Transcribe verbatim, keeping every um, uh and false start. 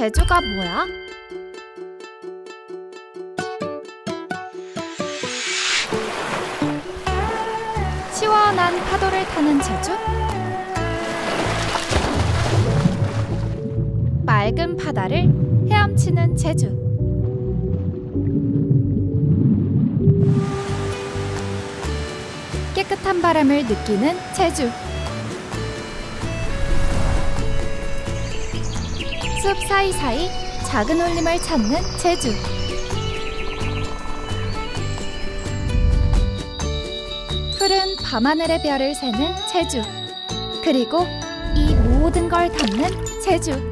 제주가 뭐야? 시원한 파도를 타는 제주? 맑은 바다를 헤엄치는 제주. 깨끗한 바람을 느끼는 제주. 숲 사이사이 작은 울림을 찾는 제주. 푸른 밤하늘의 별을 세는 제주. 그리고 이 모든 걸 담는 제주.